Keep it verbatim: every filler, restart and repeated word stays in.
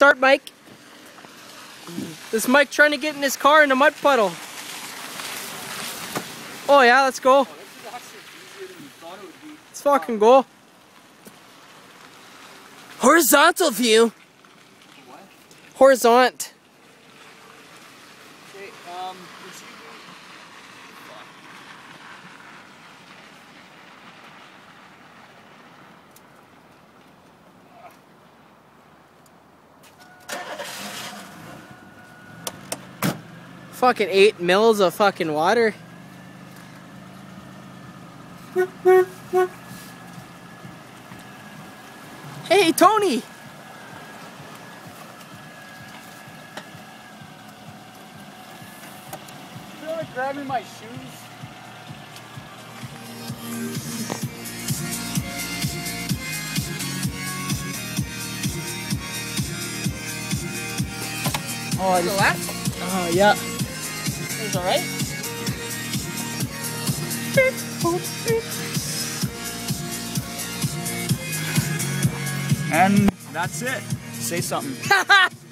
start, Mike. This Mike trying to get in his car in a mud puddle. Oh yeah, let's go. Oh, this is actually easier than you thought it would be. Let's fucking go. Horizontal view. What? Horizont. Okay, um, would you Fucking eight mils of fucking water. Hey, Tony! I feel like grabbing my shoes. Oh, I To the just, left? oh yeah. Is alright? And that's it. Say something.